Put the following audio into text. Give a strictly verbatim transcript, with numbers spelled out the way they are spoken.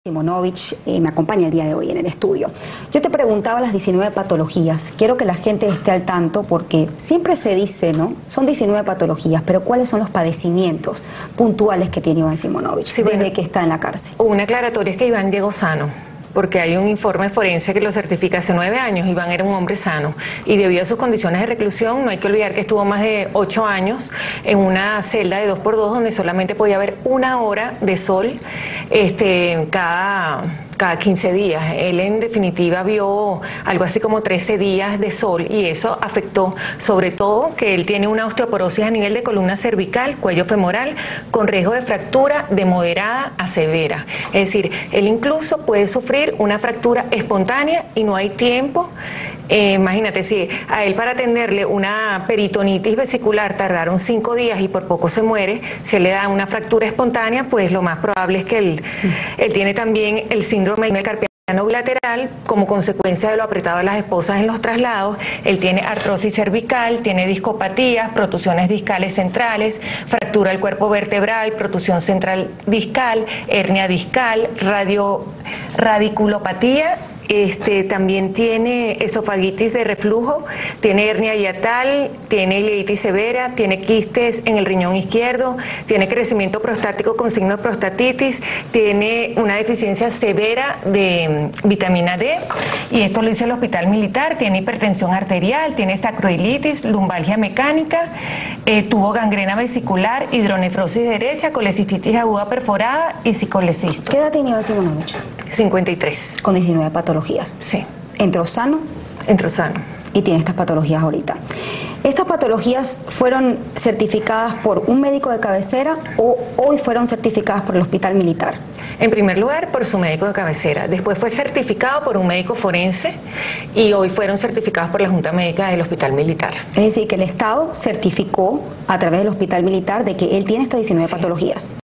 Simonovich eh, me acompaña el día de hoy en el estudio. Yo te preguntaba las diecinueve patologías. Quiero que la gente esté al tanto porque siempre se dice, ¿no? Son diecinueve patologías, pero ¿cuáles son los padecimientos puntuales que tiene Iván Simonovich sí, desde bueno, que está en la cárcel? Una aclaratoria es que Iván llegó sano, porque hay un informe forense que lo certifica hace nueve años. Iván era un hombre sano y debido a sus condiciones de reclusión, no hay que olvidar que estuvo más de ocho años en una celda de dos por dos donde solamente podía haber una hora de sol este, cada... cada quince días. Él en definitiva vio algo así como trece días de sol y eso afectó sobre todo que él tiene una osteoporosis a nivel de columna cervical, cuello femoral, con riesgo de fractura de moderada a severa. Es decir, él incluso puede sufrir una fractura espontánea y no hay tiempo. Eh, imagínate, si a él para atenderle una peritonitis vesicular tardaron cinco días y por poco se muere, se le da una fractura espontánea, pues lo más probable es que él, él tiene también el síndrome carpiano bilateral como consecuencia de lo apretado de las esposas en los traslados. Él tiene artrosis cervical, tiene discopatías, protusiones discales centrales, fractura del cuerpo vertebral, protusión central discal, hernia discal, radio, radiculopatía. Este, también tiene esofagitis de reflujo, tiene hernia hiatal, tiene ileitis severa, tiene quistes en el riñón izquierdo, tiene crecimiento prostático con signo de prostatitis, tiene una deficiencia severa de vitamina D, y esto lo hizo el Hospital Militar. Tiene hipertensión arterial, tiene sacroilitis, lumbalgia mecánica, eh, tuvo gangrena vesicular, hidronefrosis derecha, colecistitis aguda perforada y cicolecisto. ¿Qué edad tiene Iván Simonovich? cincuenta y tres. Con diecinueve patologías. Sí. ¿Entró sano? Entró sano. Y tiene estas patologías ahorita. ¿Estas patologías fueron certificadas por un médico de cabecera o hoy fueron certificadas por el Hospital Militar? En primer lugar, por su médico de cabecera. Después fue certificado por un médico forense y hoy fueron certificados por la Junta Médica del Hospital Militar. Es decir, que el Estado certificó a través del Hospital Militar de que él tiene estas diecinueve Sí. patologías.